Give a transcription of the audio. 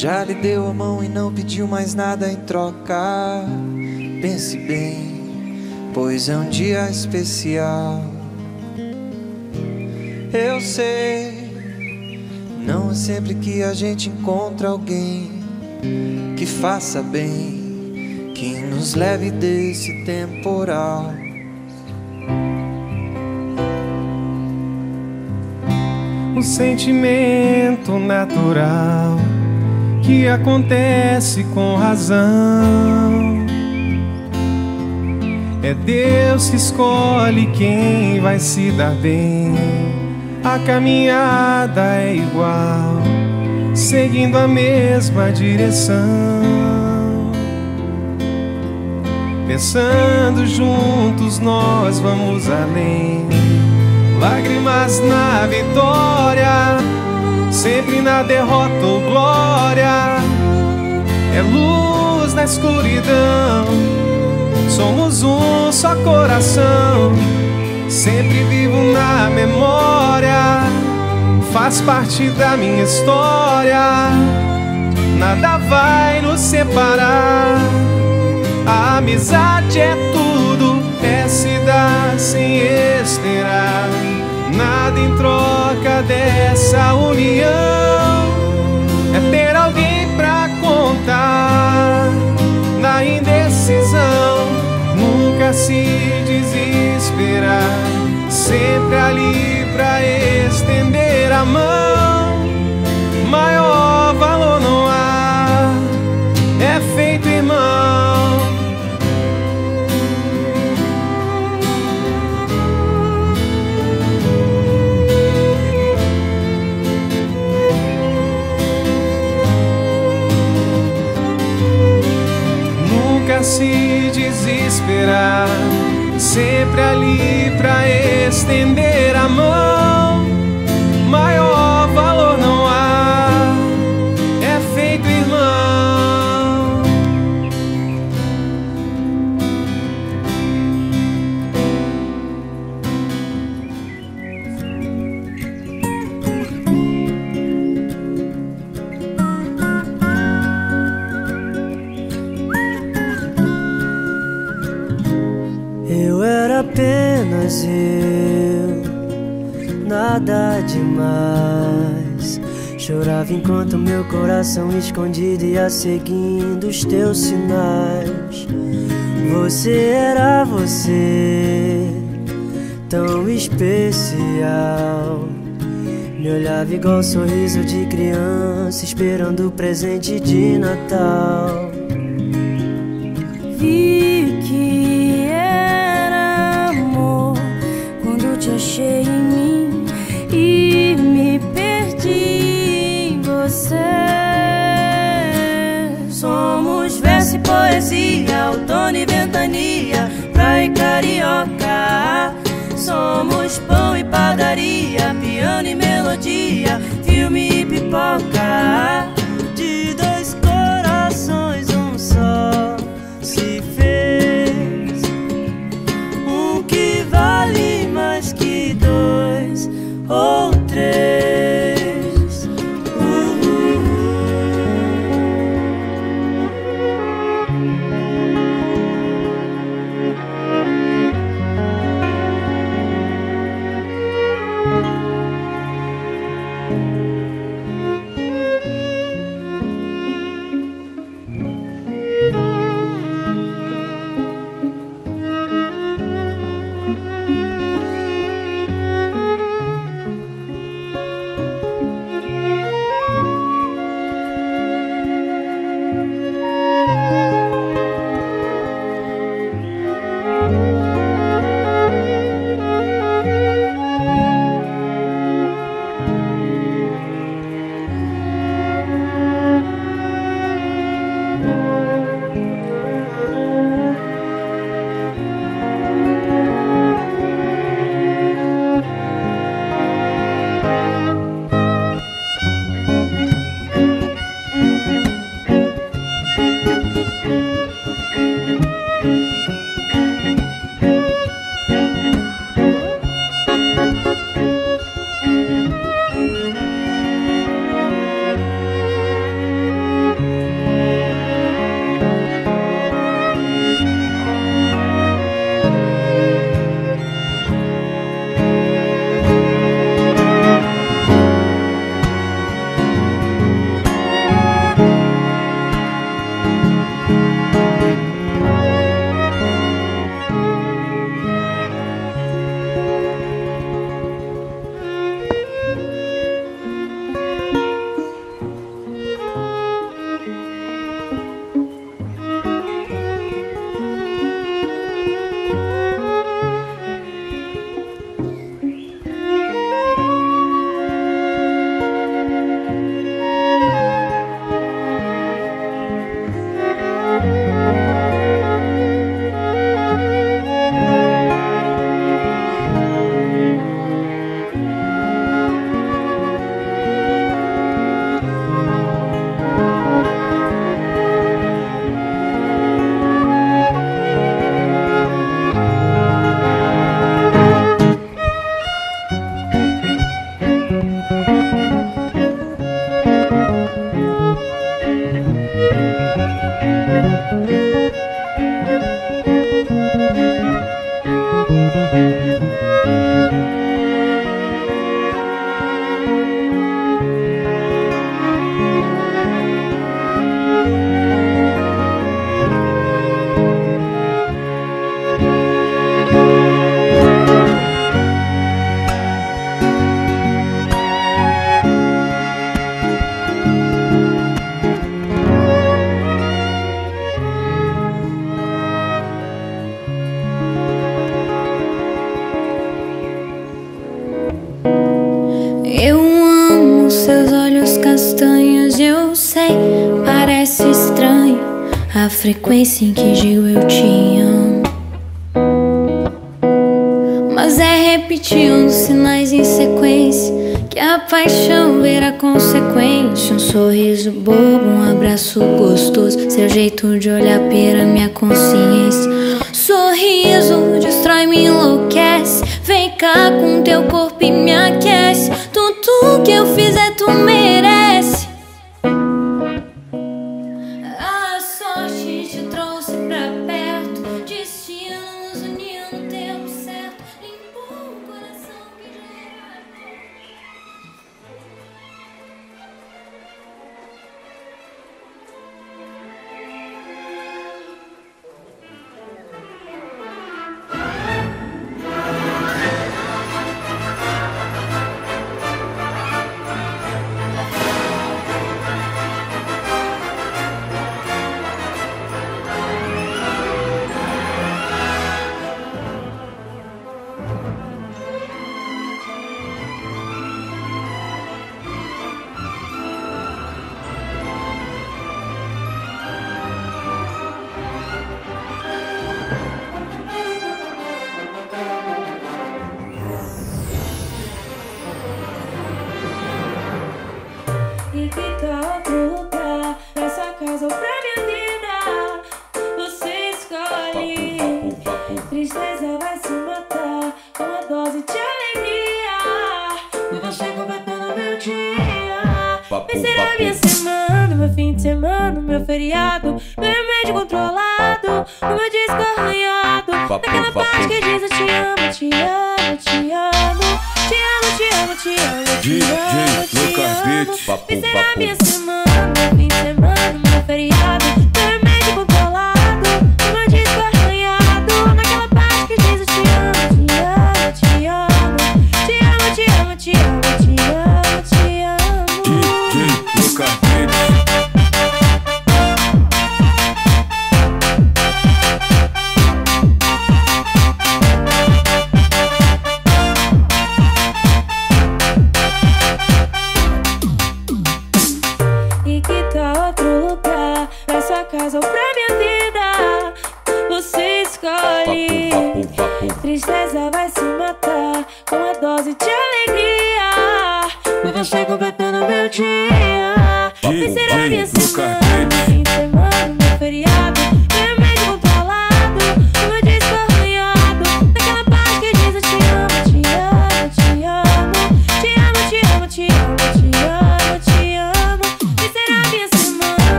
Já lhe deu a mão e não pediu mais nada em troca. Pense bem, pois é um dia especial. Eu sei, não é sempre que a gente encontra alguém que faça bem, que nos leve desse temporal. Um sentimento natural que acontece com razão. É Deus que escolhe quem vai se dar bem. A caminhada é igual, seguindo a mesma direção. Pensando juntos nós vamos além. Lágrimas na vitória, sempre na derrota ou glória. É luz na escuridão, somos um só coração. Sempre vivo na memória, faz parte da minha história. Nada vai nos separar. A amizade é tudo, é se dar sem esperar. Nada em troca dessa união. É ter alguém pra contar na indecisão. Nunca se desesperar, sempre ali pra estender a mão. Maior valor não há, é feito irmão. Nunca se desesperar, sempre ali pra estender a mão. Maior valor não há, é feito irmão. Eu era apenas eu, nada demais. Chorava enquanto meu coração escondido ia seguindo os teus sinais. Você era você, tão especial. Me olhava igual sorriso de criança, esperando o presente de Natal. Vi que era amor quando te achei em mim e me perdi em você. Somos verso e poesia, outono e ventania, praia e carioca. Somos pão e padaria, piano e melodia, filme e pipoca. De dois corações um só se fez, um que vale mais que dois ou três. Eu amo seus olhos castanhos, eu sei, parece estranho a frequência em que digo eu te amo. Mas é repetindo sinais em sequência que a paixão vira consequência. Um sorriso bobo, um abraço gostoso, seu jeito de olhar pela minha consciência. Sorriso destrói, me enlouquece. Vem cá com teu corpo e me aquece. Tudo que eu fizer tu merece. A sorte te trouxe pra perto, destino nos uniu no tempo certo. Limpou o coração que já era bom. E que tal outro lugar, essa casa ou pra minha vida? Você escolhe. Tristeza vai se matar com uma dose de alegria. E você completando meu dia. Vai ser a minha semana, meu fim de semana, meu feriado, meu remédio controlado, o meu disco arranhado. Naquela parte que diz eu te amo, te amo, te amo. Te amo, te amo, te amo, te amo, te amo. Vai ser a minha semana, meu fim de semana, meu feriado, meu remédio controlado, o meu disco arranhado. Naquela parte que diz eu te amo, te amo, te amo. Te amo, te amo, te amo, te amo, te amo. DJ Lucas Beats. E que tal outro lugar, pra sua casa ou pra minha vida? Você escolhe. Tristeza vai se matar com uma dose de alegria. E você completando meu dia. Vai ser a minha semana.